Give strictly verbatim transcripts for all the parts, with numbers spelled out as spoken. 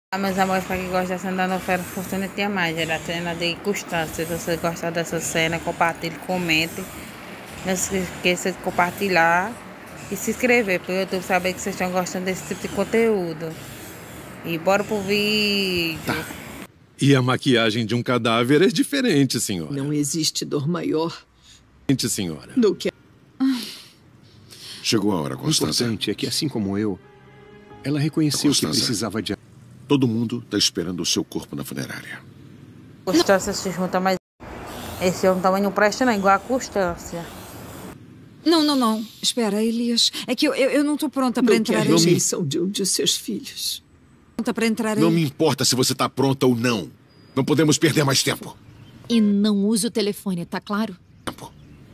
Ah, meus amores, para quem gosta dessa novela Fortuna Tia Mais, ela treina de Constância. Se você gostar dessa cena, compartilhe, comente. Não se esqueça de compartilhar e se inscrever para o YouTube saber que vocês estão gostando desse tipo de conteúdo. E bora pro vídeo. Tá. E a maquiagem de um cadáver é diferente, senhora. Não existe dor maior senhora. do que... Chegou a hora, O Constança. importante é que, assim como eu, ela reconheceu que Constança. precisava de... Todo mundo está esperando o seu corpo na funerária. Constância se junta, mas esse homem também não presta não, igual a Constância. Não, não, não. Espera, Elias. É que eu, eu, eu não tô pronta pra do que a entrar aí. rejeição de um de seus filhos. Pronta pra entrar aí. Não me importa se você está pronta ou não. Não podemos perder mais tempo. E não use o telefone, tá claro? Tempo.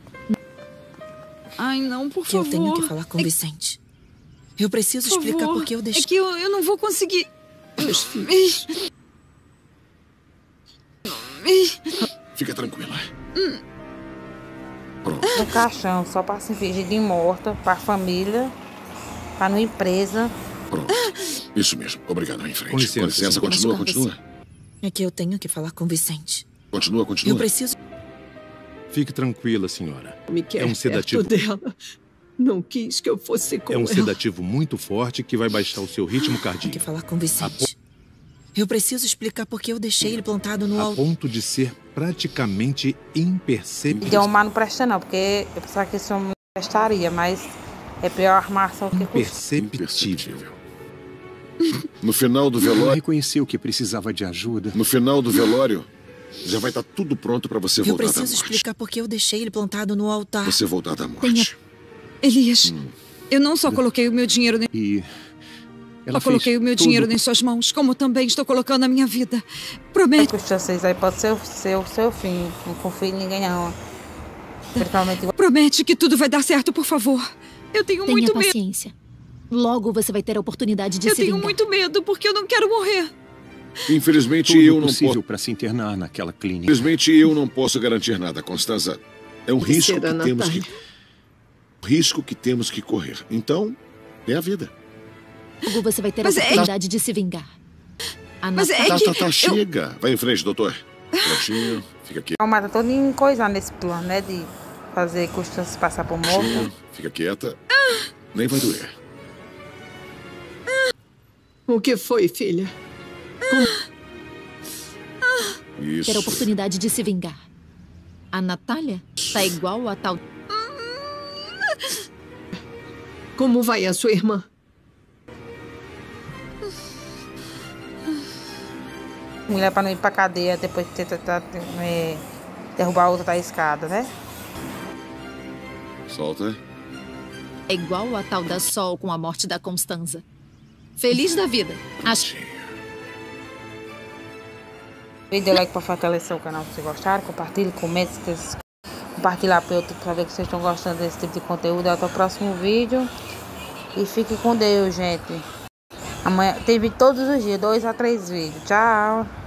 Ai, não, por Que favor. eu tenho que falar com o Vicente. Eu preciso Por explicar favor. por que eu deixei... É que eu, eu não vou conseguir... Meus filhos. Fica tranquila. Pronto. No caixão, só para se fingir de morta, para a família, para na empresa. Pronto. Isso mesmo. Obrigado. Em frente. Com licença, Com licença. senhor. Continua, Posso continua. É que eu tenho que falar com o Vicente. Continua, continua. Eu preciso... Fique tranquila, senhora. Me quer É um sedativo. perto dela. Não quis que eu fosse com É um ela. sedativo muito forte que vai baixar o seu ritmo Tenho que cardíaco. falar com o Vicente. Eu preciso explicar por que eu deixei ele plantado no A altar. ponto de ser praticamente E imperceptível. de uma não presta não, porque eu pensava que esse homem não prestaria, mas é pior armação que custa. Imperceptível. No final do Ela velório... reconheceu que precisava de ajuda. No final do velório, já vai estar tudo pronto para você Eu voltar da preciso morte. explicar por que eu deixei ele plantado no altar. Você voltar da morte. Elias, eu não só coloquei o meu dinheiro... Ne... E... Ela Só coloquei fez o meu tudo- dinheiro em suas mãos, como também estou colocando a minha vida. Prometo. Constância, isso aí pode ser o seu, o seu fim. Não confie em ninguém não. Principalmente Promete que tudo vai dar certo, por favor. Eu tenho Tenha muito medo. paciência. Logo você vai ter a oportunidade de Eu se tenho vingar. muito medo, porque eu não quero morrer. Infelizmente, tudo eu não possível posso... para se internar naquela clínica. Infelizmente, eu não posso garantir nada, Constança. É um risco que Será, temos que... Natália? Um risco que temos que correr. Então, é a vida. Logo você vai ter a Mas é- oportunidade de se vingar. A Mas é Natália- Tá, que tá, tá, eu- chega. Vai em frente, doutor. Prontinho. Fica aqui. a mata toda em coisa nesse plano, né? De fazer Constância passar por morto. Fica quieta. Nem vai doer. O que foi, filha? Isso. ter a oportunidade de se vingar. A Natália tá igual a tal... Como vai a sua irmã? Mulher para não ir pra cadeia depois de tentar é, derrubar a outra da escada, né? Solta. É igual a tal da Sol com a morte da Constanza. Feliz da vida. Acho... Dê like para fortalecer o canal se vocês gostaram. Compartilhe, comente, se vocês compartilhar para eu saber que vocês estão gostando desse tipo de conteúdo. Até o próximo vídeo. E fique com Deus, gente. Amanhã tem vídeo todos os dias, dois a três vídeos. Tchau.